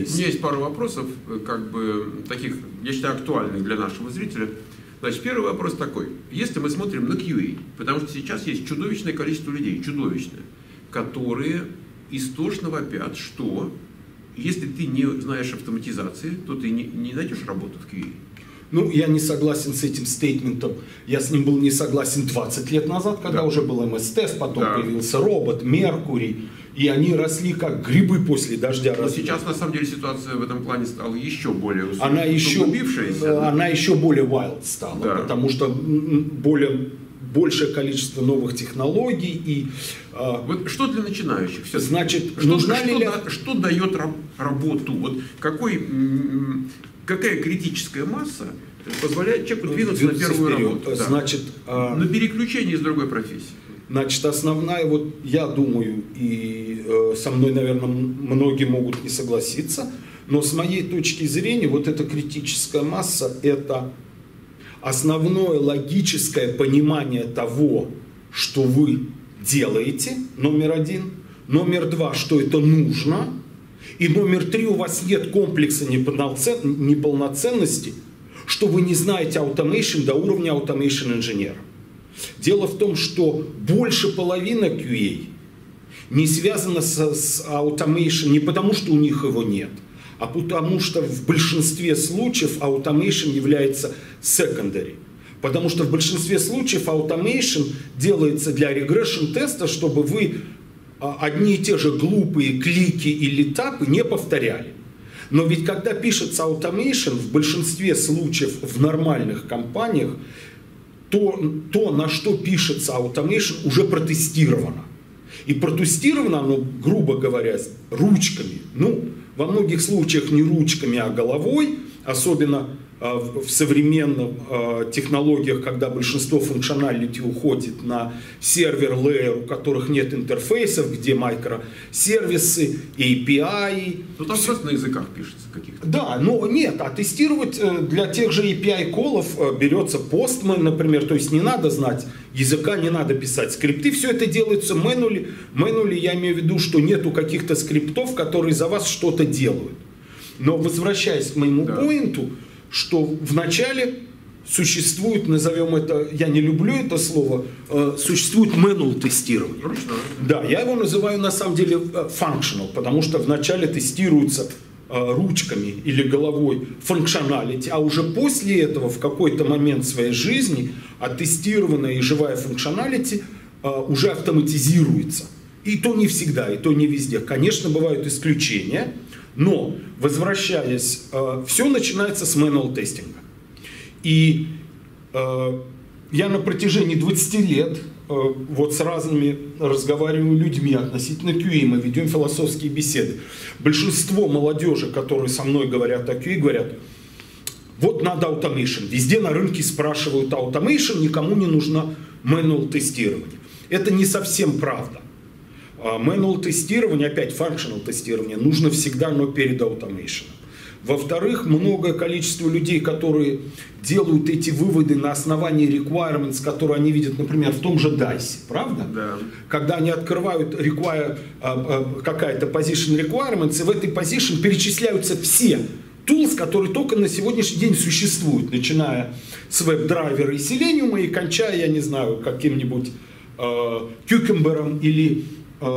У меня есть пару вопросов, как бы таких, я считаю, актуальных для нашего зрителя. Значит, первый вопрос такой. Если мы смотрим на QA, потому что сейчас есть чудовищное количество людей, чудовищное, которые истошно вопят, что если ты не знаешь автоматизации, то ты не найдешь работу в QA. Ну, я не согласен с этим стейтментом. Я с ним был не согласен 20 лет назад, когда уже был MS-тест, потом появился робот, Меркурий. И они росли как грибы после дождя. Но сейчас, на самом деле, ситуация в этом плане стала еще более усугубившаяся. Она еще более wild стала, потому что большее количество новых технологий. И, вот что для начинающих? Значит, что дает работу? Вот какая критическая масса позволяет человеку двинуться на первую работу? Значит, на переключение из другой профессии. Значит, основная, вот я думаю, и со мной, наверное, многие могут не согласиться, но с моей точки зрения, вот эта критическая масса – это основное логическое понимание того, что вы делаете, номер один, номер два, что это нужно, и номер три, у вас нет комплекса неполноценности, что вы не знаете automation до уровня automation инженера. Дело в том, что больше половины QA не связано с automation не потому, что у них его нет, а потому что в большинстве случаев automation является secondary. Потому что в большинстве случаев automation делается для regression теста, чтобы вы одни и те же глупые клики или тапы не повторяли. Но ведь когда пишется automation, в большинстве случаев в нормальных компаниях, то, на что пишется automation, уже протестировано. И протестировано оно, грубо говоря, ручками. Ну, во многих случаях не ручками, а головой, особенно в современных технологиях, когда большинство функционалити уходит на сервер-лейер, у которых нет интерфейсов, где микросервисы, API. Ну там просто на языках пишется каких-то. Да, но нет, а тестировать для тех же API-колов берется Postman, например, то есть не надо знать языка, не надо писать скрипты, все это делается manually. Manually я имею в виду, что нету каких-то скриптов, которые за вас что-то делают. Но возвращаясь к моему поинту, что вначале существует, назовем это, я не люблю это слово, существует manual тестирование. Да, я его называю на самом деле functional, потому что вначале тестируется ручками или головой functionality, а уже после этого в какой-то момент своей жизни оттестированная и живая functionality уже автоматизируется. И то не всегда, и то не везде. Конечно, бывают исключения. Но, возвращаясь, все начинается с manual тестинга. И я на протяжении 20 лет вот с разными разговариваю людьми относительно QA, мы ведем философские беседы. Большинство молодежи, которые со мной говорят о QA, говорят, вот надо automation. Везде на рынке спрашивают automation, никому не нужно manual тестирование. Это не совсем правда. Manual тестирование, опять functional тестирование, нужно всегда, но перед automation. Во-вторых, многое количество людей, которые делают эти выводы на основании requirements, которые они видят, например, в том же DICE, правда? Да. Когда они открывают какая-то position requirements, и в этой position перечисляются все tools, которые только на сегодняшний день существуют, начиная с веб-драйвера и Selenium и кончая, я не знаю, каким-нибудь Cucumber или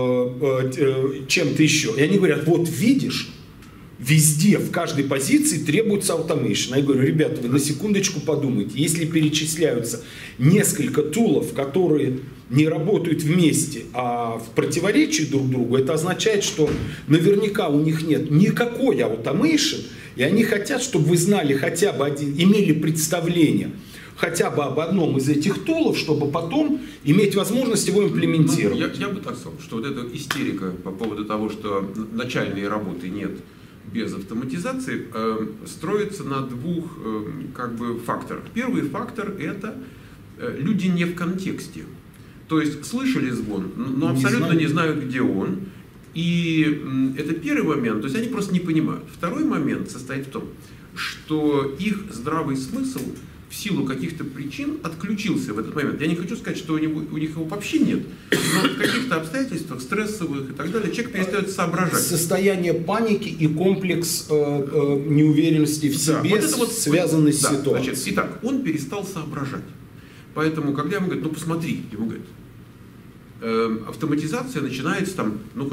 чем-то еще. И они говорят, вот видишь, везде, в каждой позиции требуется automation. Я говорю, ребята, вы на секундочку подумайте, если перечисляются несколько тулов, которые не работают вместе, а в противоречии друг другу, это означает, что наверняка у них нет никакой automation, и они хотят, чтобы вы знали хотя бы имели представление хотя бы об одном из этих тулов, чтобы потом иметь возможность его имплементировать. Ну, я бы так сказал, что вот эта истерика по поводу того, что начальной работы нет без автоматизации, строится на двух факторах. Первый фактор – это люди не в контексте. То есть слышали звон, но абсолютно не знают, где он. И это первый момент, то есть они просто не понимают. Второй момент состоит в том, что их здравый смысл в силу каких-то причин отключился в этот момент. Я не хочу сказать, что у них его вообще нет, но в каких-то обстоятельствах, стрессовых и так далее, человек перестает соображать. Состояние паники и комплекс неуверенности в себе, вот это вот, связанный с да, ситуацией. Значит, итак, он перестал соображать. Поэтому, когда ему говорят, ну посмотри, ему говорят, автоматизация начинается там, $50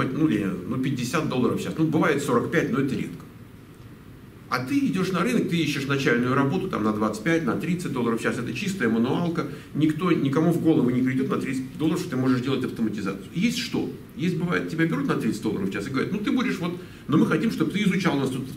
в час. Ну, бывает 45, но это редко. А ты идешь на рынок, ты ищешь начальную работу там, на 25, на $30 в час. Это чистая мануалка. Никому в голову не придет на $30, что ты можешь делать автоматизацию. Есть что? Есть бывает, тебя берут на $30 в час и говорят, ну ты будешь вот, но мы хотим, чтобы ты изучал у нас тут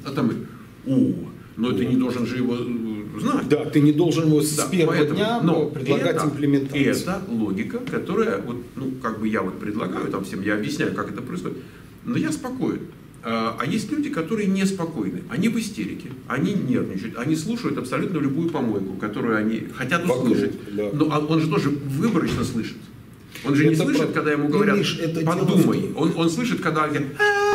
но ты не должен же его знать. Да, ты не должен его с первого дня предлагать имплементацию. Это логика, которая, вот, я вот предлагаю там всем, я объясняю, как это происходит, но я спокоен. А есть люди, которые неспокойны, они в истерике, они нервничают, они слушают абсолютно любую помойку, которую они хотят услышать. Да. Но он же тоже выборочно слышит. Он же не слышит, когда ему говорят, Миш, подумай. Он слышит, когда говорят,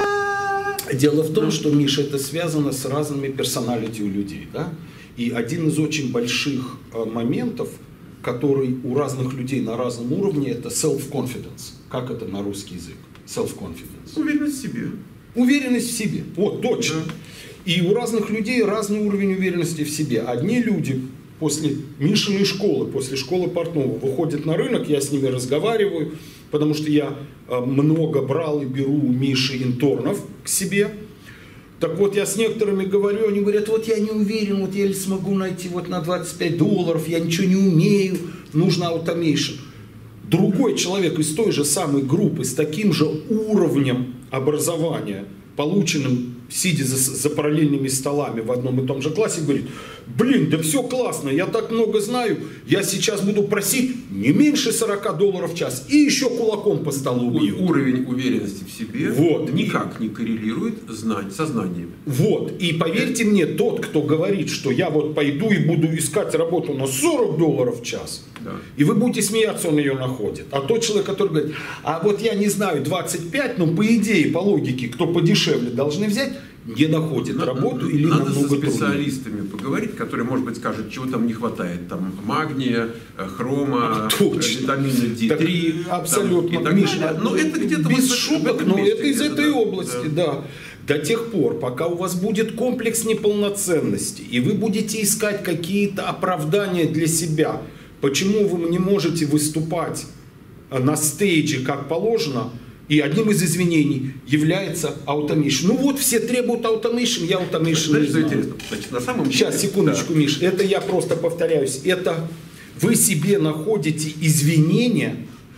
дело в том, что, Миша, это связано с разными персоналити у людей. Да? И один из очень больших моментов, который у разных людей на разном уровне, это self-confidence. Как это на русский язык? Self-confidence. Уверенность в себе. Уверенность в себе. Вот, точно. Да. И у разных людей разный уровень уверенности в себе. Одни люди после Мишиной школы, после школы портного выходят на рынок, я с ними разговариваю, потому что я много брал и беру у Миши интернов к себе. Так вот, я с некоторыми говорю, они говорят, вот я не уверен, вот я ли смогу найти вот на $25, я ничего не умею, нужно automation. Другой человек из той же самой группы, с таким же уровнем образования, полученным, сидя за параллельными столами в одном и том же классе, говорит, блин, да все классно, я так много знаю, я сейчас буду просить не меньше $40 в час и еще кулаком по столу бью. Уровень уверенности в себе никак не коррелирует со знаниями. Вот, и поверьте мне, тот, кто говорит, что я вот пойду и буду искать работу на $40 в час, да. И вы будете смеяться, он ее находит. А тот человек, который говорит, а вот я не знаю, 25, но по идее, по логике, кто подешевле должны взять, не находит работу или намного труднее. Надо со специалистами поговорить, которые, может быть, скажут, чего там не хватает. Там магния, хрома, витамина D3. Так, абсолютно. Там, Миша, но это где-то без шуток, но это из этой области, да. До тех пор, пока у вас будет комплекс неполноценности, и вы будете искать какие-то оправдания для себя, почему вы не можете выступать на стейдже как положено, и одним из извинений является automation. Ну вот, все требуют automation, я automation не знаю. Интересно. Значит, на самом деле, сейчас, секундочку, да. Миш, это я просто повторяюсь. Это вы себе находите извинения.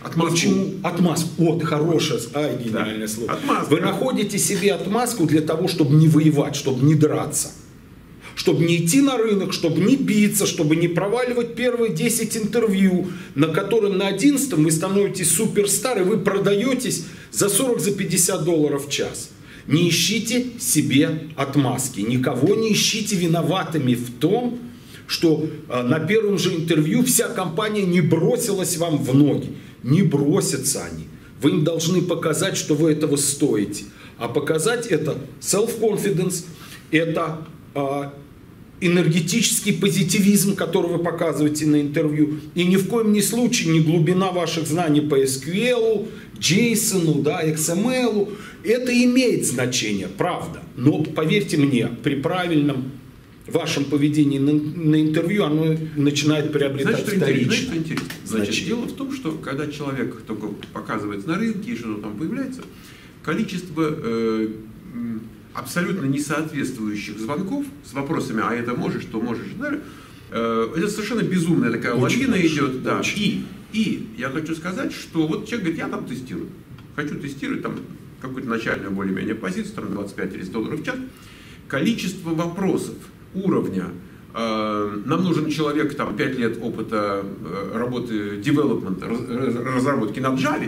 Отмазку. Вот, хорошее, гениальное слово. Отмазка. Вы находите себе отмазку для того, чтобы не воевать, чтобы не драться. Чтобы не идти на рынок, чтобы не биться, чтобы не проваливать первые 10 интервью, на котором на 11-м вы становитесь суперстар, и вы продаетесь за $40-50 в час. Не ищите себе отмазки, никого не ищите виноватыми в том, что на первом же интервью вся компания не бросилась вам в ноги. Не бросятся они. Вы им должны показать, что вы этого стоите. А показать это self-confidence, это энергетический позитивизм, который вы показываете на интервью, и ни в коем ни случае не глубина ваших знаний по SQL, JSON, да, XML. Это имеет значение, правда. Но поверьте мне, при правильном вашем поведении на интервью оно начинает приобретать вторичное значение. Значит, дело в том, что когда человек только показывается на рынке и что-то там появляется, количество абсолютно несоответствующих звонков с вопросами, а это можешь, что можешь, да, это совершенно безумная такая лавина идет. Да. И я хочу сказать, что вот человек говорит, я там тестирую, хочу тестировать там какую-то начальную более-менее позицию, там 25-30 в час. Количество вопросов уровня, нам нужен человек, там 5 лет опыта работы development, разработки на Java.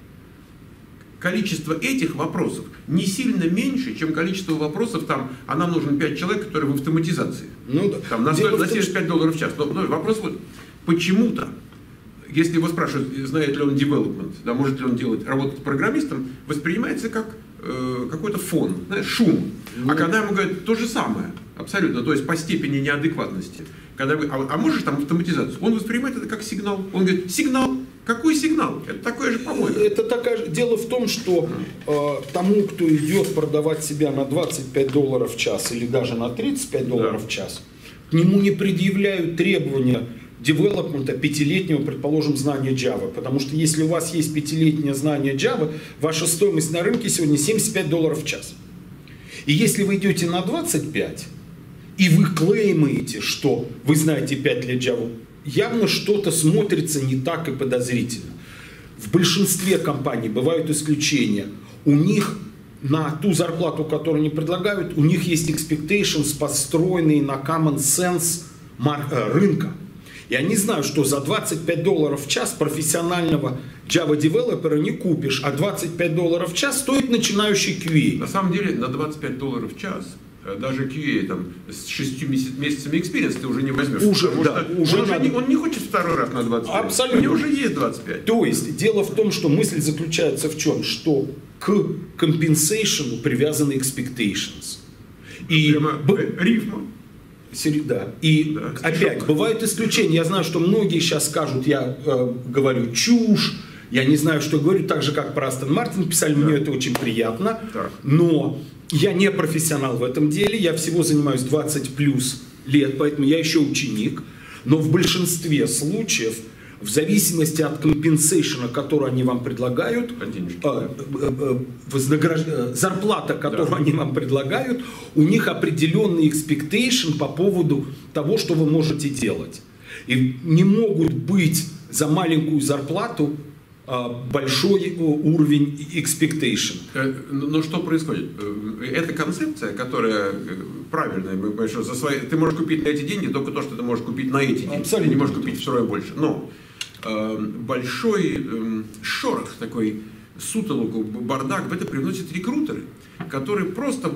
Количество этих вопросов не сильно меньше, чем количество вопросов, там, а нам нужен 5 человек, которые в автоматизации. Ну, да. Там, на $75 в час. Но вопрос вот, почему-то, если его спрашивают, знает ли он development, да, может ли он работать программистом, воспринимается как какой-то фон, знаешь, шум. А когда ему говорят то же самое, Абсолютно. То есть по степени неадекватности. Когда вы, а можешь там автоматизацию? Он воспринимает это как сигнал. Он говорит, сигнал. Какой сигнал? Это такое же помойка. Это такая же. Дело в том, что тому, кто идет продавать себя на $25 в час или даже на $35 в час, к нему не предъявляют требования девелопмента 5-летнего, предположим, знания Java. Потому что если у вас есть 5-летнее знание Java, ваша стоимость на рынке сегодня $75 в час. И если вы идете на 25, и вы клеймаете, что вы знаете 5 лет Java, явно что-то смотрится не так и подозрительно. В большинстве компаний бывают исключения. У них на ту зарплату, которую они предлагают, у них есть expectations, построенные на common sense рынка. И они знают, что за $25 в час профессионального Java-девелопера не купишь, а $25 в час стоит начинающий QA. На самом деле на $25 в час даже QA там, с 6 месяцами experience ты уже не возьмешь. Он не хочет второй раз на 25. Абсолютно. У него уже есть 25. То есть дело в том, что мысль заключается в чем? Что к compensation привязаны expectations. И рифма. Да. И опять, бывают исключения. Я знаю, что многие сейчас скажут, я говорю чушь, я не знаю, что говорю, так же, как про Астон Мартин писали, мне это очень приятно. Но я не профессионал в этом деле, я всего занимаюсь 20 плюс лет, поэтому я еще ученик. Но в большинстве случаев, в зависимости от компенсейшена, который они вам предлагают, зарплата, которую они вам предлагают, у них определенный expectation по поводу того, что вы можете делать. И не могут быть за маленькую зарплату большой уровень expectation. Но что происходит? Это концепция, которая правильная. Ты можешь купить на эти деньги только то, что ты можешь купить на эти деньги. Абсолютно. Ты не можешь купить втрое больше. Но большой шорох, такой сутолоку, бардак, в это привносят рекрутеры, которые просто,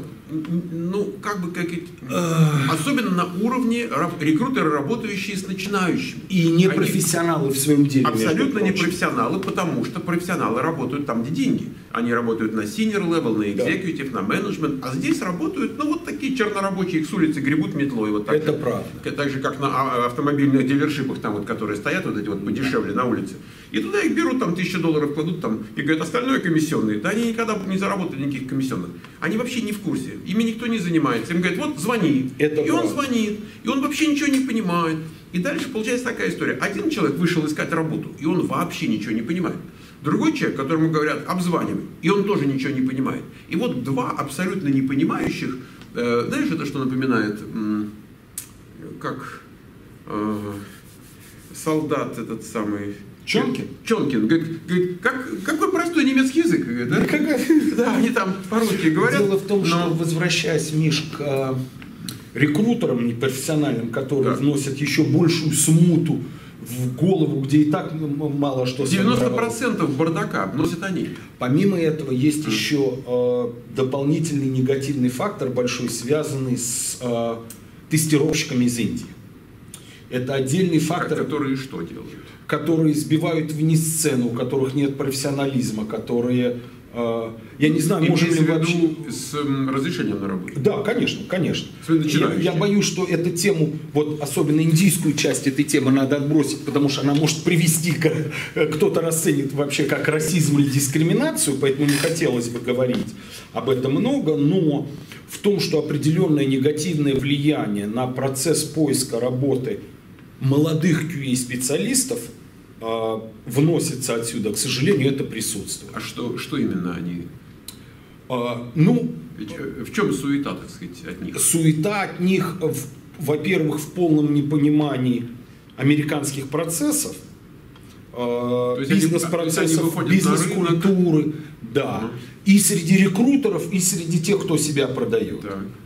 особенно на уровне рекрутеры, работающие с начинающими. И не профессионалы в своем деле. Абсолютно не профессионалы, потому что профессионалы работают там, где деньги. Они работают на senior level, на executive, на management, а здесь работают, вот такие чернорабочие, их с улицы гребут метлой. Вот так это правда. Так же, как на автомобильных дилершипах, там которые стоят, вот эти вот подешевле на улице. И туда их берут, там $1000 кладут, там, и говорят, остальное комиссионные. Да они никогда не заработали никаких комиссионных. Они вообще не в курсе. Ими никто не занимается. Им говорят, вот звони. Он звонит. И он вообще ничего не понимает. И дальше получается такая история. Один человек вышел искать работу, и он вообще ничего не понимает. Другой человек, которому говорят, обзванивай, и он тоже ничего не понимает. И вот два абсолютно не понимающих, знаешь, это что напоминает, как солдат этот самый... Чонкин. Говорит, какой простой немецкий язык. Да? Да, они там по-русски говорят. Дело в том, что, возвращаясь, Миш, к рекрутерам непрофессиональным, которые вносят еще большую смуту в голову, где и так мало что... 90% бардака вносят они. Помимо этого, есть еще дополнительный негативный фактор большой, связанный с тестировщиками из Индии. Это отдельный фактор. Которые что делают? Которые сбивают вниз цену, у которых нет профессионализма, которые, я не знаю, можем ли вообще... с разрешением на работу? Да, конечно. Я боюсь, что эту тему, вот особенно индийскую часть этой темы надо отбросить, потому что она может привести, кто-то расценит вообще как расизм или дискриминацию, поэтому не хотелось бы говорить об этом много, но в том, что определенное негативное влияние на процесс поиска работы молодых QA-специалистов вносится отсюда, к сожалению, это присутствует. А что именно они? В чем суета, так сказать, от них? Суета от них, во-первых, в полном непонимании американских процессов, бизнес-процессов, бизнес-культуры, да. И среди рекрутеров, и среди тех, кто себя продает.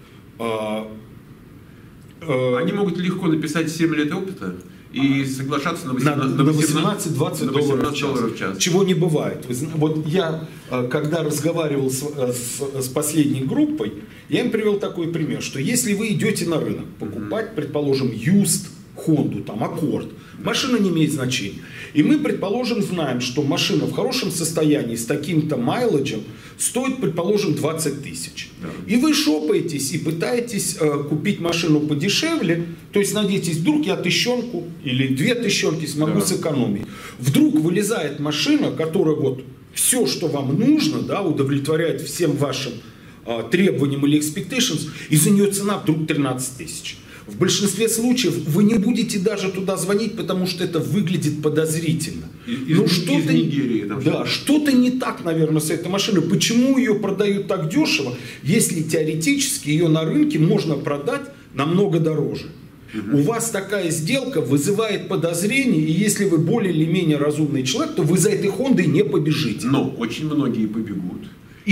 Они могут легко написать 7 лет опыта и соглашаться на $18-20 в час. Чего не бывает. Вот я, когда разговаривал с последней группой, я им привел такой пример, что если вы идете на рынок покупать, предположим, used Хонду, там, Аккорд. Машина не имеет значения. И мы, предположим, знаем, что машина в хорошем состоянии с таким-то майледжем стоит, предположим, 20 тысяч. Да. И вы шопаетесь и пытаетесь купить машину подешевле, то есть надеетесь, вдруг я тысячонку или 2 тысячонки смогу сэкономить. Вдруг вылезает машина, которая вот все, что вам нужно, да, удовлетворяет всем вашим требованиям или expectations, и за нее цена вдруг 13 тысяч. В большинстве случаев вы не будете даже туда звонить, потому что это выглядит подозрительно. Из Нигерии. Да, что-то не так, наверное, с этой машиной. Почему ее продают так дешево, если теоретически ее на рынке можно продать намного дороже? У вас такая сделка вызывает подозрение, и если вы более или менее разумный человек, то вы за этой Хондой не побежите. Но очень многие побегут. И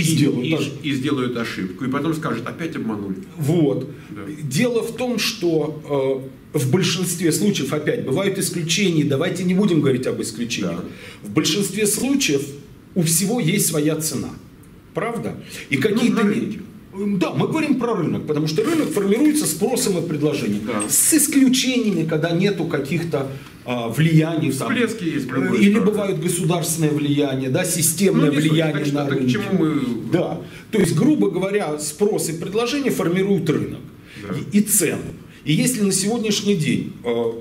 сделают ошибку. И потом скажут, опять обманули. Вот. Да. Дело в том, что в большинстве случаев, опять, бывают исключения, давайте не будем говорить об исключениях. Да. В большинстве случаев у всего есть своя цена. Правда? И какие-то... Да, мы говорим про рынок, потому что рынок формируется спросом и предложением. Да. С исключениями, когда нету каких-то влияний. Всплески есть. Или бывают государственное влияние, да, системное влияние на рынок. Да. То есть, грубо говоря, спрос и предложение формируют рынок. Да. И цену. И если на сегодняшний день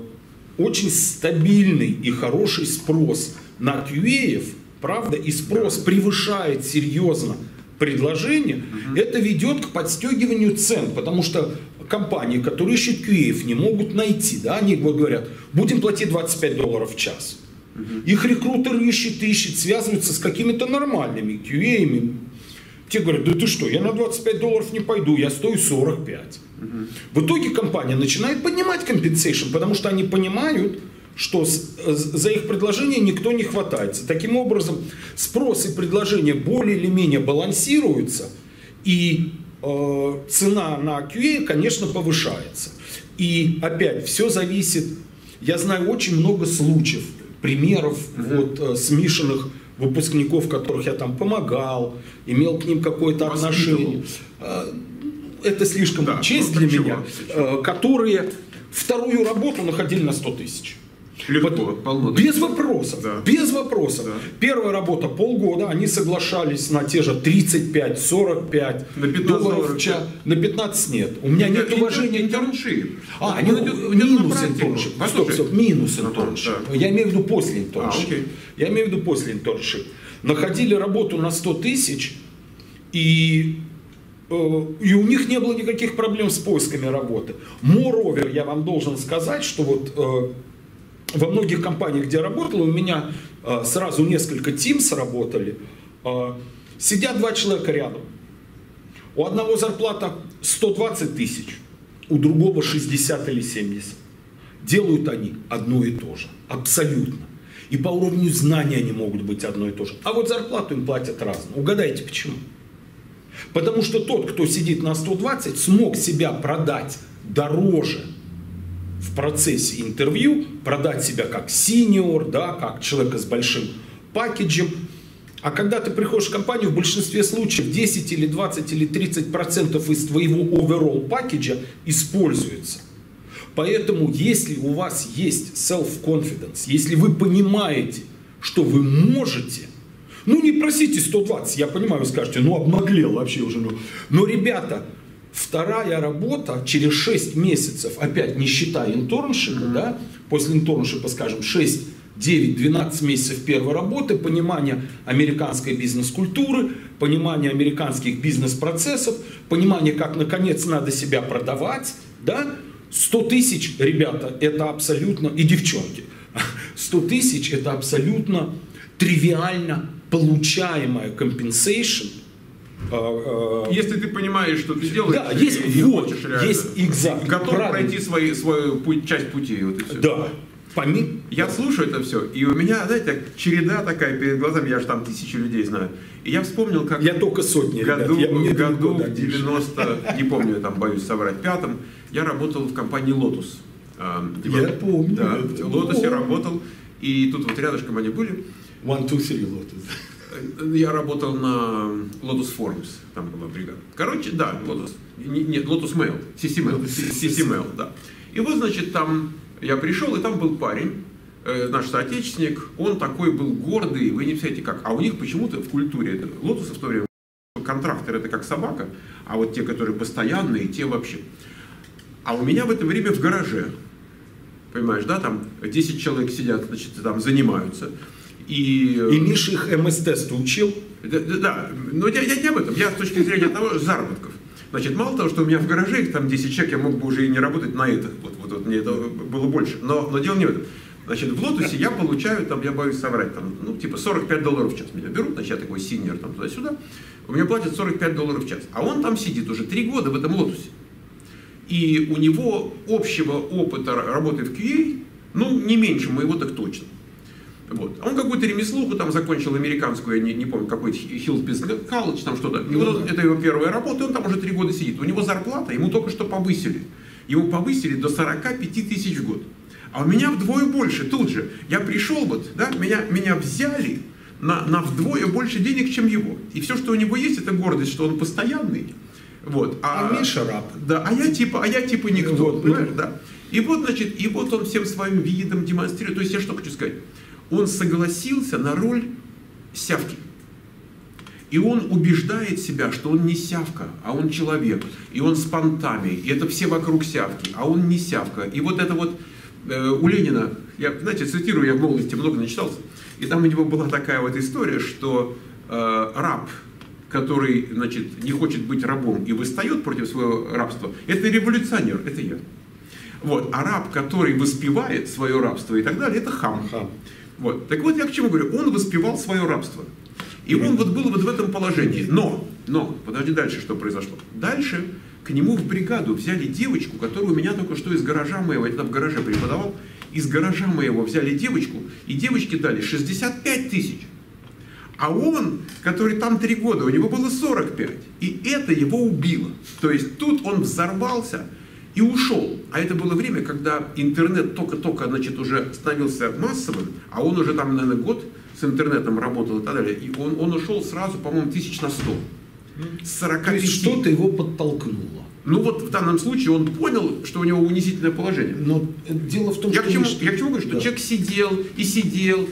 очень стабильный и хороший спрос на QA, правда, и спрос превышает серьезно предложение, это ведет к подстегиванию цен, потому что компании, которые ищут QA, не могут найти, да, они говорят, будем платить $25 в час. Их рекрутер ищет, связываются с какими-то нормальными QA-ами. Те говорят, да ты что, я на $25 не пойду, я стою 45. В итоге компания начинает поднимать compensation, потому что они понимают, что за их предложение никто не хватается. Таким образом, спрос и предложение более или менее балансируются, и цена на QA, конечно, повышается. И опять, все зависит, я знаю очень много случаев, примеров вот, смешанных выпускников, которых я там помогал, имел к ним какое-то отношение. Это слишком честь для меня, которые вторую работу находили на 100 тысяч. Легко, полно. Без вопросов. Да. Без вопросов. Да. Первая работа полгода, они соглашались на те же 35-45 долларов в час. На 15 нет. У меня нет уважения. Интерншип. Минус интерншип. Стоп, минус интерншип. Я имею в виду после интерншип. Я имею в виду после интерншип. Находили работу на 100 тысяч, и у них не было никаких проблем с поисками работы. Moreover, я вам должен сказать, что вот во многих компаниях, где я работал, у меня сразу несколько teams работали, сидят 2 человека рядом. У одного зарплата 120 тысяч, у другого 60 или 70. Делают они одно и то же, абсолютно. И по уровню знаний они могут быть одно и то же. А вот зарплату им платят разную. Угадайте почему? Потому что тот, кто сидит на 120, смог себя продать дороже в процессе интервью, продать себя как синьор, да, как человека с большим пакеджем. А когда ты приходишь в компанию, в большинстве случаев 10 или 20 или 30% из твоего overall пакеджа используется. Поэтому, если у вас есть self-confidence, если вы понимаете, что вы можете, ну не просите 120, я понимаю, вы скажете, ну обнаглел вообще уже. Но, ребята, вторая работа через 6 месяцев, опять не считая интерншипа, да, после интерншипа, скажем, 6, 9, 12 месяцев первой работы, понимание американской бизнес-культуры, понимание американских бизнес-процессов, понимание, как наконец надо себя продавать, да, 100 тысяч, ребята, это абсолютно, и девчонки, 100 тысяч это абсолютно тривиально получаемая compensation. Если ты понимаешь, что ты делаешь, да, есть, и вот, хочешь реально, есть exactly, готов пройти свою часть пути. Вот и все. Да. Я слушаю это все, и у меня, знаете, череда такая перед глазами, я же там 1000 людей знаю. И я вспомнил, как я только сотни, году в 90, не помню, я там боюсь соврать, 5-м, я работал в компании Lotus. Я помню. Да, в Lotus я работал, и тут вот рядышком они были. 1, 2, 3 Lotus. Я работал на Lotus Forms, там была бригада. Короче, да, Lotus, нет, Lotus Mail, CC Mail, да. И вот, значит, там Я пришел, и там был парень, наш соотечественник, он такой был гордый, вы не представляете как. А у них почему-то в культуре, это лотосов в то время, контрактор это как собака, а вот те, которые постоянные, те вообще. А у меня в это время в гараже, понимаешь, да, там 10 человек сидят, значит, там занимаются. И Миша их МС-тесту учил? Да, но я не об этом, я с точки зрения того заработков. Значит, мало того, что у меня в гараже их там 10 человек, я мог бы уже и не работать на это. Вот мне это было больше. Но дело не в этом. Значит, в Лотосе я получаю, там, я боюсь соврать, там, ну, типа $45 в час меня берут, значит, я такой синьор, там, туда-сюда, у меня платят $45 в час. А он там сидит уже 3 года в этом Лотосе. И у него общего опыта работы в QA, ну, не меньше моего, так точно. Вот. Он какую-то ремеслуху там закончил, американскую, я не помню, какой-то Hills Business College, там что-то. И вот это его первая работа, и он там уже 3 года сидит. У него зарплата, ему только что повысили. Его повысили до 45 тысяч в год. А у меня вдвое больше, тут же. Я пришел, вот, да, меня взяли на вдвое больше денег, чем его. И все, что у него есть, это гордость, что он постоянный. Вот. А Миша раб. Да, а я типа никто, вот, понимаешь, да. И вот, значит, и вот он всем своим видом демонстрирует. То есть я что хочу сказать? Он согласился на роль сявки. И он убеждает себя, что он не сявка, а он человек. И он с понтами. И это все вокруг сявки, а он не сявка. И вот это вот у Ленина, я, знаете, цитирую, я в молодости много начитался. И там у него была такая вот история, что раб, который, значит, не хочет быть рабом и восстает против своего рабства, это революционер, это я. Вот. А раб, который воспевает свое рабство и так далее, это хам. Вот. Так вот я к чему говорю, он воспевал свое рабство. И он вот был вот в этом положении. Но, подожди, дальше что произошло? Дальше к нему в бригаду взяли девочку, которую у меня только что из гаража моего, я тогда в гараже преподавал, из гаража моего взяли девочку, и девочке дали 65 тысяч. А он, который там 3 года, у него было 45. И это его убило. То есть тут он взорвался и ушел. А это было время, когда интернет только-только, значит, уже становился массовым, а он уже там, наверное, год с интернетом работал и так далее. И он ушел сразу, по-моему, 100 на 100. С 45. То есть что-то его подтолкнуло. Ну вот в данном случае он понял, что у него унизительное положение. Но дело в том, я что... Я к чему говорю, что человек сидел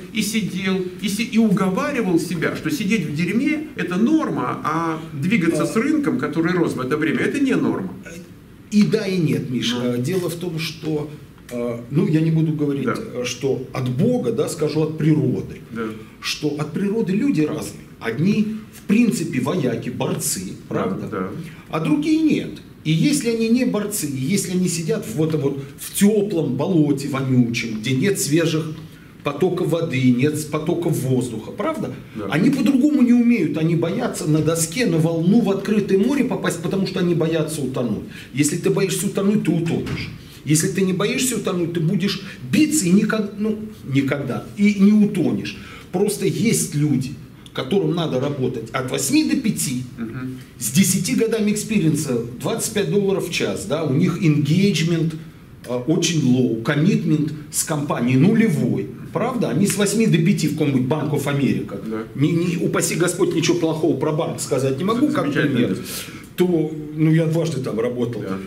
и уговаривал себя, что сидеть в дерьме это норма, а двигаться с рынком, который рос в это время, это не норма. И да, и нет, Миша. Дело в том, что, ну, я не буду говорить, что от Бога, да, скажу от природы. Да. Что от природы люди разные. Одни, в принципе, вояки, борцы, правда? Да. А другие нет. И если они не борцы, если они сидят в теплом болоте вонючем, где нет свежих потоков воды, нет потоков воздуха, правда? Да. Они по-другому не умеют, они боятся на доске, на волну в открытое море попасть, потому что они боятся утонуть. Если ты боишься утонуть, ты утонешь. Если ты не боишься утонуть, ты будешь биться и никогда, и не утонешь. Просто есть люди, которым надо работать от 8 до 5, с 10 годами экспириенса, $25 в час, да, у них engagement очень low, commitment с компанией нулевой. Правда? Они с 8 до 5 в каком-нибудь Bank of America. Да. Упаси Господь, ничего плохого про банк сказать не могу, как пример. То, ну я дважды там работал, да.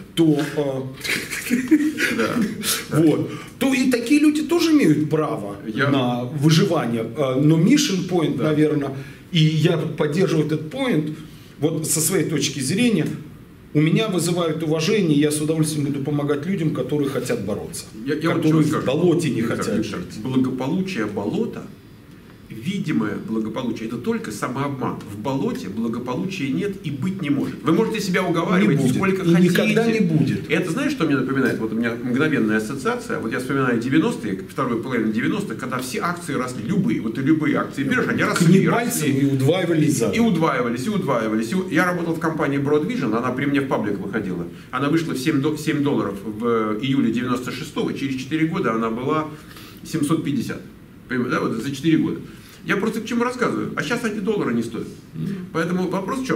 То и такие люди тоже имеют право на выживание. Но mission point, наверное, и я поддерживаю этот point, вот со своей точки зрения, у меня вызывает уважение, я с удовольствием буду помогать людям, которые хотят бороться, которые в болоте не хотят жить. Благополучие болота, видимое благополучие, это только самообман. В болоте благополучия нет и быть не может. Вы можете себя уговаривать сколько хотите. Никогда не будет. Это знаешь, что мне напоминает? Вот у меня мгновенная ассоциация. Вот я вспоминаю 90-е, вторую половину 90-х, когда все акции росли. Любые. Вот ты любые акции берешь, они росли. И удваивались. И удваивались. Я работал в компании Broad Vision, она при мне в паблик выходила. Она вышла в $7 в июле 96-го. Через 4 года она была 750. Да, вот за 4 года. Я просто к чему рассказываю. А сейчас эти доллары не стоят. Поэтому вопрос в чем?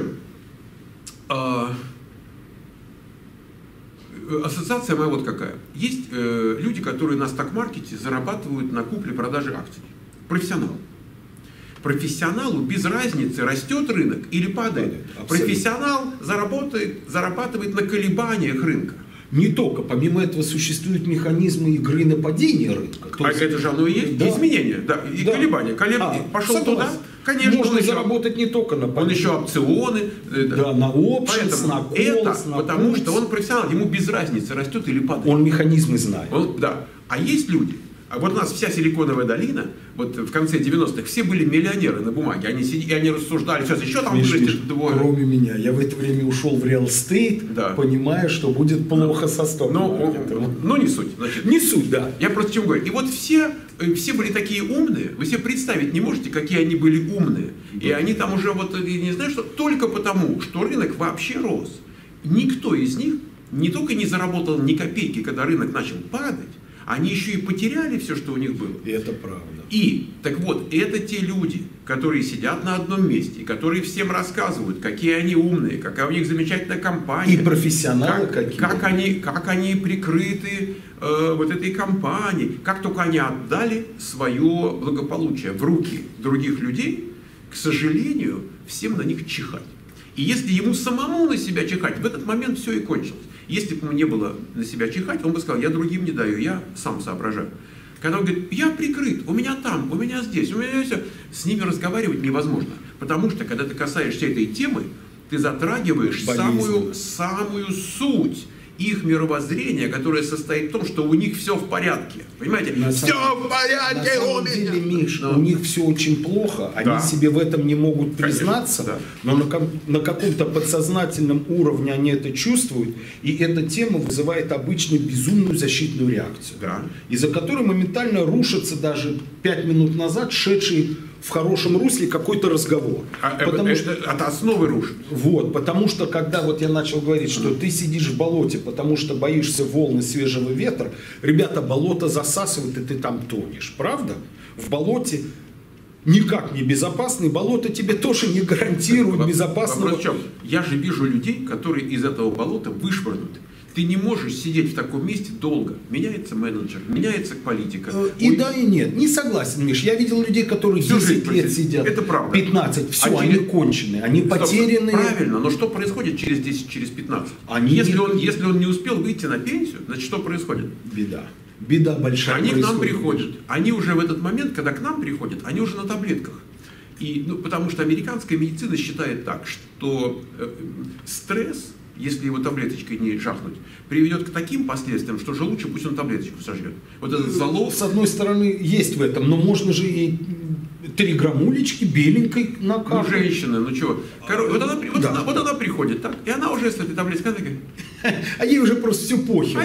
Ассоциация моя вот какая. Есть люди, которые на сток-маркете зарабатывают на купле-продаже акций. Профессионалы. Профессионалу без разницы, растет рынок или падает. Профессионал зарабатывает на колебаниях рынка. Не только. Помимо этого существуют механизмы игры на падение рынка. А это же оно и есть? Да. Изменения, да, и да. Колебания. Пошел согласен. Туда, конечно. Можно заработать не только на падение. Он еще опционы. Да, на опшенс, на колл, это потому что он профессионал, ему без разницы, растет или падает. Он механизмы знает. Да. А есть люди, вот у нас вся Силиконовая долина, вот в конце 90-х, все были миллионеры на бумаге. Они сидели, они рассуждали, сейчас еще там вырастет двое. Кроме меня. Я в это время ушел в real estate, да. Понимая, что будет плохо со стоком. Ну, не суть. Значит, не суть, да. Я просто чем говорю. И вот все были такие умные, вы себе представить не можете, какие они были умные. Да. И они там уже, вот, не знаю, что только потому, что рынок вообще рос. Никто из них не только не заработал ни копейки, когда рынок начал падать, они еще и потеряли все, что у них было. И это правда. И, так вот, это те люди, которые сидят на одном месте, которые всем рассказывают, какие они умные, какая у них замечательная компания. И профессионалы какие. Как они прикрыты вот этой компанией. Как только они отдали свое благополучие в руки других людей, к сожалению, всем на них чихать. И если ему самому на себя чихать, в этот момент все и кончилось. Если бы ему не было на себя чихать, он бы сказал, я другим не даю, я сам соображаю. Когда он говорит, я прикрыт, у меня там, у меня здесь, у меня все, с ними разговаривать невозможно. Потому что, когда ты касаешься этой темы, ты затрагиваешь самую суть их мировоззрения, которое состоит в том, что у них все в порядке. Понимаете? Все в порядке у меня. Деле, Миш, у них все очень плохо, они себе в этом не могут признаться, да. Но на каком-то подсознательном уровне они это чувствуют, и эта тема вызывает обычно безумную защитную реакцию, да. Из-за которой моментально рушится даже 5 минут назад шедший в хорошем русле какой-то разговор. От основы рушит. Вот, потому что, когда вот я начал говорить, что ты сидишь в болоте, потому что боишься волны свежего ветра, ребята, болото засасывают, и ты там тонешь. Правда? В болоте никак не безопасный, болото тебе тоже не гарантирует безопасного. Вопрос в чем? Я же вижу людей, которые из этого болота вышвырнуты. Ты не можешь сидеть в таком месте долго. Меняется менеджер, меняется политика. И да, и нет. Не согласен, Миш. Я видел людей, которые 10 лет сидят. Это правда. 15. Все, они кончены. Они потеряны. Правильно, но что происходит через 10, через 15? Если он не успел выйти на пенсию, значит, что происходит? Беда. Беда большая. Они к нам приходят. Они уже в этот момент, когда к нам приходят, они уже на таблетках. Потому что американская медицина считает так, что стресс, если его таблеточкой не жахнуть, приведет к таким последствиям, что же лучше пусть он таблеточку сожрет. Вот этот залог... С одной стороны, есть в этом, но можно же и 3 граммулечки беленькой на карту. Ну, женщина, ну чего. Вот она приходит, так, и она уже с этой таблеткой такая... А ей уже просто все похер.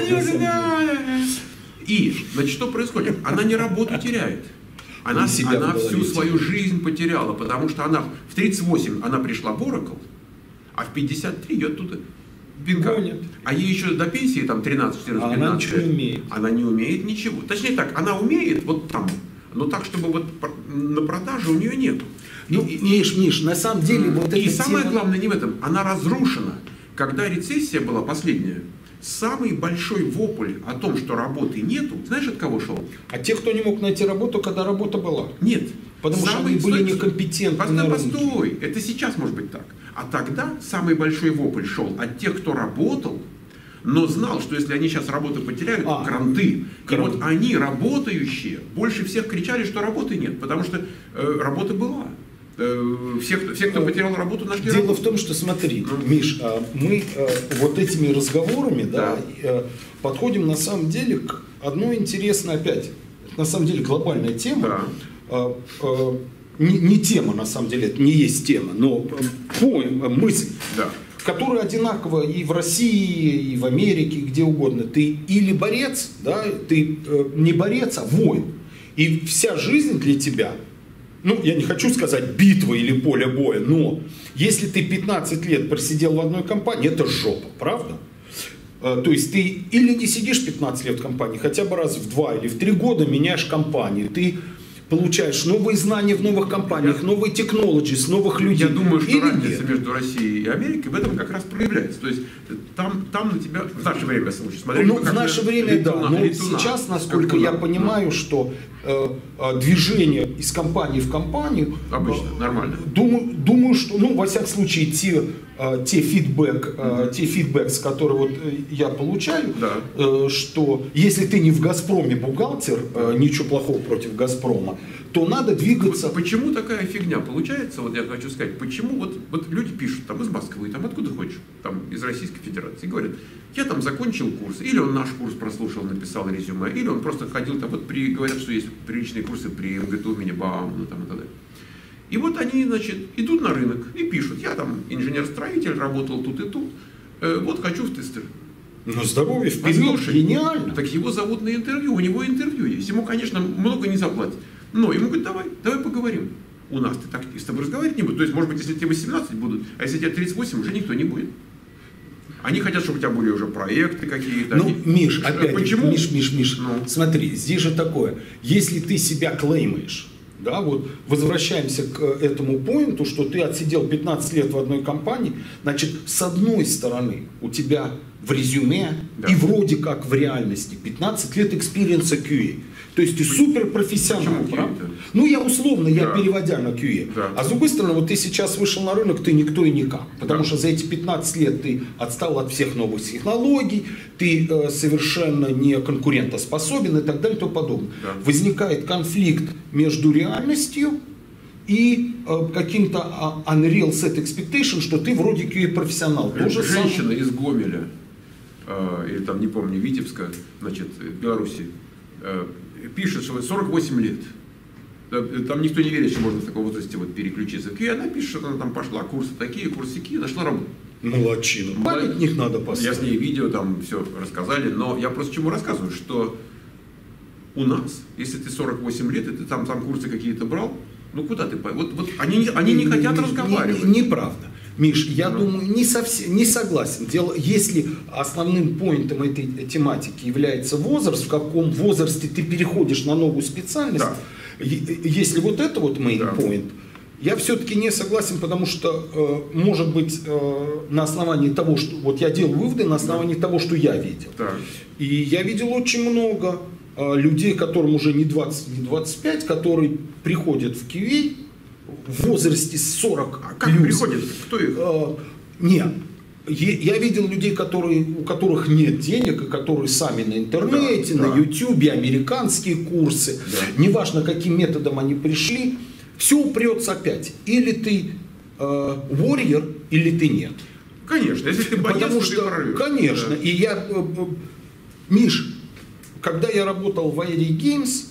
И, значит, что происходит? Она не работу теряет. Она всю свою жизнь потеряла, потому что она в 38 она пришла в Oracle, а в 53 ее оттуда пинка. А ей еще до пенсии там 13, 14, 15. Она ничего не умеет. Она не умеет ничего. Точнее так, она умеет вот там, но так, чтобы вот на продаже у нее нету. Миш, на самом деле вот и самое главное не в этом, она разрушена. Когда рецессия была последняя, самый большой вопль о том, что работы нету, знаешь, от кого шел? От тех, кто не мог найти работу, когда работа была. Нет. Потому что они были некомпетентны. Постой, это сейчас может быть так. А тогда самый большой вопль шел от тех, кто работал, но знал, что если они сейчас работу потеряют, кранты. И вот они, работающие, больше всех кричали, что работы нет, потому что работа была. Все, кто потерял работу, нашли работу. Дело в том, что смотри, Миш, мы вот этими разговорами подходим на самом деле к одной интересной опять, на самом деле глобальная тема. Не тема, на самом деле, это не есть тема, но мысль, которая одинакова и в России, и в Америке, где угодно. Ты или борец, ты не борец, а воин. И вся жизнь для тебя, я не хочу сказать битва или поле боя, но если ты 15 лет просидел в одной компании, это жопа, правда? То есть ты или не сидишь 15 лет в компании, хотя бы раз в 2 или в 3 года меняешь компанию, ты получаешь новые знания в новых компаниях, новые технологии, с новых людей. Я думаю, что или разница нет? между Россией и Америкой в этом как раз проявляется. То есть там на тебя в наше время смотрели. Ну, в наше время, да. Но сейчас, насколько я понимаю, что движение из компании в компанию... Обычно, нормально. Думаю, что, ну, во всяком случае, те фидбэк, которые вот я получаю, да. что если ты не в «Газпроме» бухгалтер, ничего плохого против «Газпрома», то надо двигаться... Вот почему такая фигня получается? Вот я хочу сказать, почему вот люди пишут там из Москвы, там откуда хочешь, там из Российской Федерации, говорят, я там закончил курс, или он наш курс прослушал, написал резюме, или он просто ходил там, вот говорят, что есть приличные курсы при МГТУ имени Баумана там и так далее. И вот они, значит, идут на рынок и пишут, я там инженер-строитель, работал тут и тут, вот хочу в тестеры. Ну, здоровье вперед, гениально. Так его зовут на интервью, у него интервью есть. Ему, конечно, много не заплатят. Но ему говорят, давай поговорим. У нас ты так с тобой разговаривать не будут. То есть, может быть, если тебе 18 будут, а если тебе 38, уже никто не будет. Они хотят, чтобы у тебя были уже проекты какие-то. Ну, Миш, опять, почему? Миш, смотри, здесь же такое. Если ты себя клеймаешь, да, вот возвращаемся к этому поинту, что ты отсидел 15 лет в одной компании, значит, с одной стороны у тебя в резюме и вроде как в реальности 15 лет экспириенса QA. То есть ты суперпрофессионал, правда? Ну, я условно, переводя на QA. Да. А с другой стороны, вот ты сейчас вышел на рынок, ты никто и никак. Потому что за эти 15 лет ты отстал от всех новых технологий, ты совершенно не конкурентоспособен и так далее и тому подобное. Да. Возникает конфликт между реальностью и каким-то unreal set expectation, что ты вроде QA-профессионал. Женщина из Гомеля, или там, не помню, Витебска, значит, в Беларуси, пишет, что 48 лет. Там никто не верит, что можно в таком возрасте вот переключиться. И она пишет, что она там пошла, курсы такие, курсики, нашла работу. Молодчина. Памятник надо поставить. Я с ней видео там все рассказали, но я просто чему рассказываю, что у нас, если ты 48 лет, и ты там курсы какие-то брал, ну куда ты пойдешь? Вот они не хотят разговаривать. Неправда. Миш, я думаю, не согласен. Дело, если основным поинтом этой тематики является возраст, в каком возрасте ты переходишь на новую специальность, если вот это вот main point, я все-таки не согласен, потому что, может быть, на основании того, что... Вот я делал выводы на основании того, что я видел. И я видел очень много людей, которым уже не 20, не 25, которые приходят в QA, в возрасте 40 как приходят? Кто их? Нет. Я видел людей, у которых нет денег, и которые сами на интернете, на YouTube, американские курсы. Неважно, каким методом они пришли, все упрется опять. Или ты warrior, или ты нет. Конечно, если ты боец, потому то что, ты прорвешь. Конечно. Да. И я... Миш, когда я работал в Aerie Games,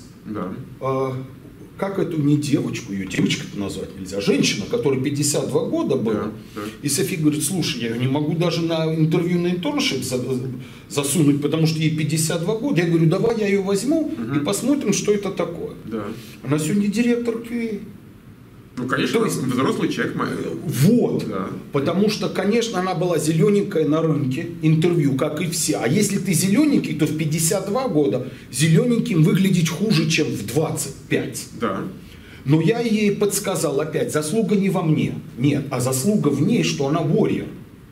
как эту не девочку, ее девочкой-то назвать нельзя, женщина, которой 52 года было, и Софи говорит, слушай, я ее не могу даже на интервью на интерншип засунуть, потому что ей 52 года. Я говорю, давай я ее возьму и посмотрим, что это такое. Она сегодня директор QA. Ну, конечно, взрослый человек. Вот. Потому что, конечно, она была зелененькая на рынке интервью, как и все. А если ты зелененький, то в 52 года зелененьким выглядеть хуже, чем в 25. Да. Но я ей подсказал опять, заслуга не во мне. Нет, а заслуга в ней, что она warrior.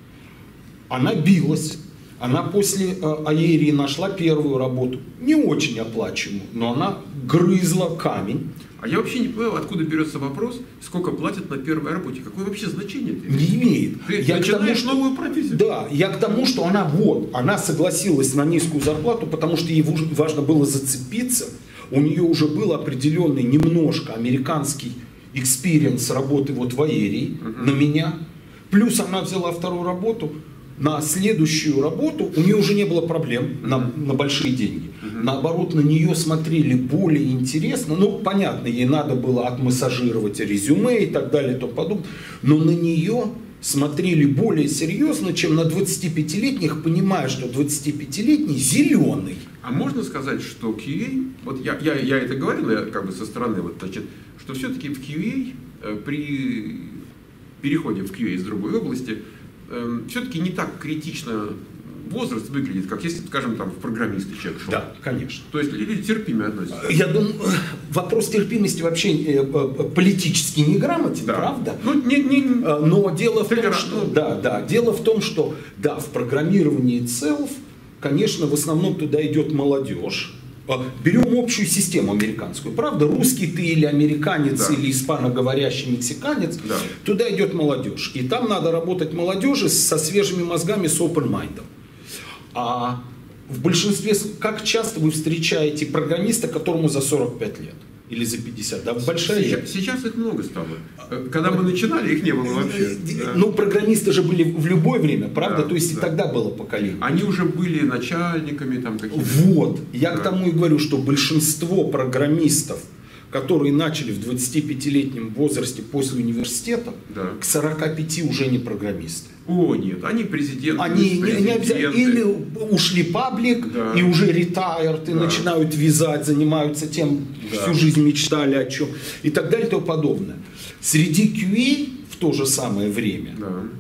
Она билась. Она после Aerie нашла первую работу. Не очень оплачиваемую, но она грызла камень. А я вообще не понимаю, откуда берется вопрос, сколько платят на первой работе. Какое вообще значение это имеет? Не имеет. Ты начинаешь новую профессию. Да, я к тому, что она согласилась на низкую зарплату, потому что ей важно было зацепиться. У нее уже был определенный немножко американский экспириенс работы вот в Aerie на меня. Плюс она взяла вторую работу. На следующую работу у нее уже не было проблем на большие деньги. Наоборот, на нее смотрели более интересно. Ну, понятно, ей надо было отмассажировать резюме и так далее и тому подобное. Но на нее смотрели более серьезно, чем на 25-летних, понимая, что 25-летний зеленый. А можно сказать, что QA, вот я это говорю, но я как бы со стороны, вот, значит, что все-таки в QA, при переходе в QA из другой области, все-таки не так критично возраст выглядит, как если, скажем, там, в программисты человек шел. Да, конечно. То есть люди терпимее относятся. Я думаю, вопрос терпимости вообще политически неграмотен, Да. правда? Ну, Но дело в том, Толерант- что, дело в том, что в программировании целов, конечно, в основном туда идет молодежь. Берем общую систему американскую, правда? Русский ты или американец, Да. или испаноговорящий мексиканец, Да. туда идет молодежь. И там надо работать молодежи со свежими мозгами, с open mind. А в большинстве, как часто вы встречаете программиста, которому за 45 лет? Или за 50, да? Большая редкость. Сейчас их много стало. Когда мы начинали, их не было вообще. Да. Ну, программисты же были в любое время, правда? Да, То есть и да. тогда было поколение. Они уже были начальниками там какими-то. Вот. Я Да. к тому и говорю, что большинство программистов, которые начали в 25-летнем возрасте после университета, Да. к 45 уже не программисты. О, нет, они президенты. Они не обязательно, или ушли паблик, Да. и уже ретайрд, и Да. начинают вязать, занимаются тем, Да. всю жизнь мечтали о чем, и так далее, и тому подобное. Среди QA в то же самое время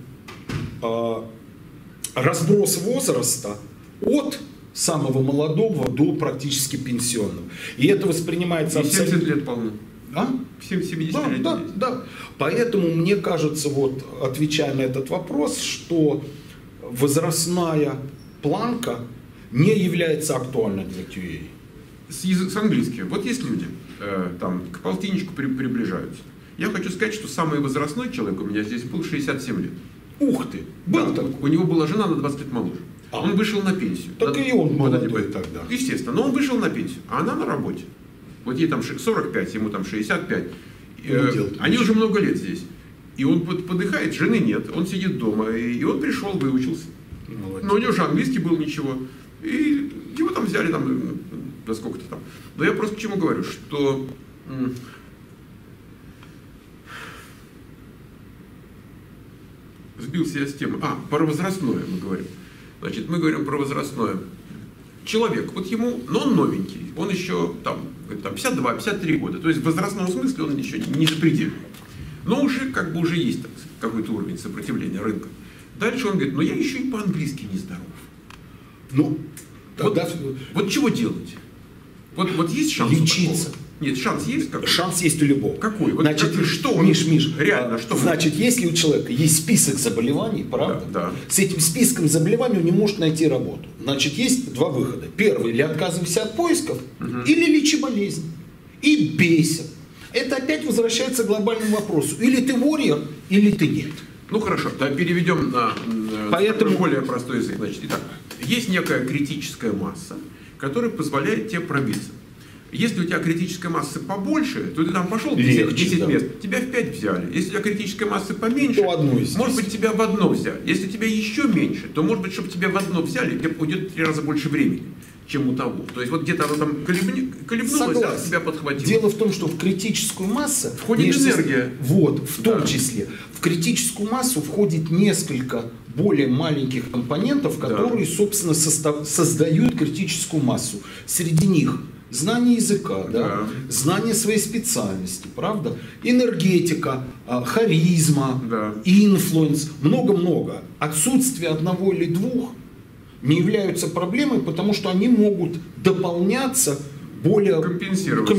Да. разброс возраста от самого молодого до практически пенсионного. И это воспринимается И 70 абсолютно... лет полно. А? Всем 70 Да, лет. да, есть. да. Поэтому мне кажется, вот отвечая на этот вопрос, что возрастная планка не является актуальной для QA. С английским. Вот есть люди, там, к полтинничку приближаются. Я хочу сказать, что самый возрастной человек у меня здесь был 67 лет. Ух ты! Был Да, такой. у него была жена на 20 лет моложе. А. Он вышел на пенсию. Так и он Надо молодой не- тогда. Естественно, но он вышел на пенсию, а она на работе. Вот ей там 45, ему там 65. делать Они нечего. уже много лет здесь. И он подыхает, жены нет, он сидит дома, и он пришел, выучился. Молодец. Но у него же английский был ничего. И его там взяли там, до сколько-то там. Но я просто к чему говорю, что сбился я с темы. Про возрастное мы говорим. Значит, мы говорим про возрастное. Человек, вот ему, но он новенький, он еще там 52-53 года. То есть в возрастном смысле он еще не запредельный. Но уже как бы уже есть так сказать, какой-то уровень сопротивления рынка. Дальше он говорит, но я еще и по-английски не здоров. Ну, тогда Вот чего делать? Вот есть шанс? у Лечиться. такого? Нет, шанс есть какой? шанс есть у любого. Какой? Вот Значит, что он- Миш, реально, что он- значит, если у человека есть список заболеваний, правда? Да. С этим списком заболеваний он не может найти работу. Значит, есть два выхода. Первый, или отказывайся от поисков, или лечи болезнь. И бейся. Это опять возвращается к глобальному вопросу. Или ты warrior, или ты нет. Ну хорошо, да, переведем на Поэтому- более простой язык. Значит, итак, есть некая критическая масса, которая позволяет тебе пробиться. Если у тебя критическая масса побольше, то ты там пошел 10 Легче, да. мест, тебя в 5 взяли. Если у тебя критическая масса поменьше, То одно из может 10. быть, тебя в одно взяли. Если тебя еще меньше, то может быть, чтобы тебя в одно взяли, тебе уйдет в 3 раза больше времени, чем у того. То есть вот где-то оно там колебнулось, а Согласен. тебя подхватило. Дело в том, что в критическую массу Входит энергия. Вот, в том Да. числе. В критическую массу входит несколько более маленьких компонентов, которые, собственно, создают критическую массу. Среди них знание языка, Да. знание своей специальности, правда? Энергетика, харизма, Да. инфлуенс, много-много. Отсутствие одного или двух не являются проблемой, потому что они могут дополняться более... Компенсироваться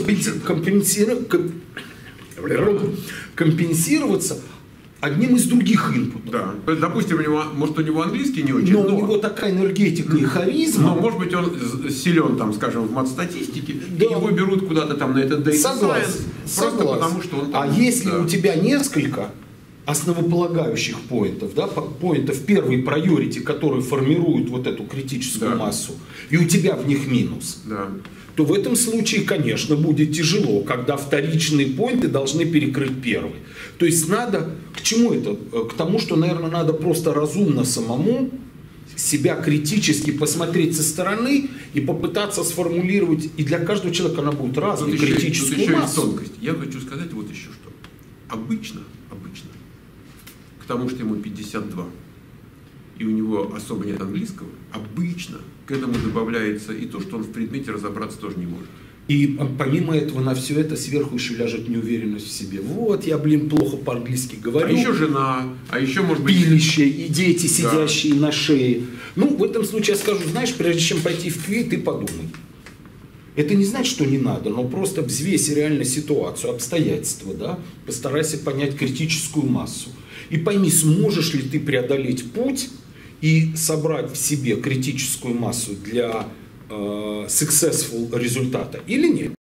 компенсироваться одним из других инпутов. Да. Допустим, может, у него английский не очень, Но у него такая энергетика и харизма. но, может быть, он силен, там, скажем, в матстатистике, Да. и его берут куда-то там на этот data Согласен. science, просто потому, что он там... А если да. у тебя несколько основополагающих поинтов, да, поинтов первый priority, которые формируют вот эту критическую Да. массу, и у тебя в них минус, Да. то в этом случае, конечно, будет тяжело, когда вторичные поинты должны перекрыть первый. То есть надо, к чему это? К тому, что, наверное, надо просто разумно самому себя критически посмотреть со стороны и попытаться сформулировать, и для каждого человека она будет разной, Тут еще критическую есть массу. тонкость. Я хочу сказать вот еще что. Обычно, к тому, что ему 52, и у него особо нет английского, обычно к этому добавляется и то, что он в предмете разобраться тоже не может. И помимо этого на все это сверху еще ляжет неуверенность в себе. Вот я, плохо по-английски говорю. А еще жена, а еще, может быть... Пилище и дети, сидящие на шее. Ну, в этом случае я скажу, знаешь, прежде чем пойти в QE, ты подумай. Это не значит, что не надо, но просто взвесь реально ситуацию, обстоятельства, да? Постарайся понять критическую массу. И пойми, сможешь ли ты преодолеть путь и собрать в себе критическую массу для successful результата или нет.